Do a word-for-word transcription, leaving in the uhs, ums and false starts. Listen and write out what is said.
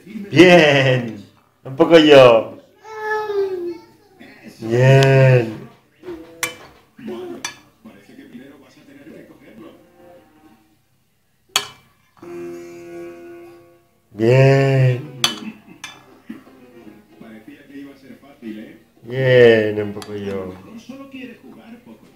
Bien. Un poco yo. Bien. Parece que primero vas a tener que cogerlo. Bien. Parecía que iba a ser fácil, ¿eh? Bien, un poco yo. No solo quiere jugar poco.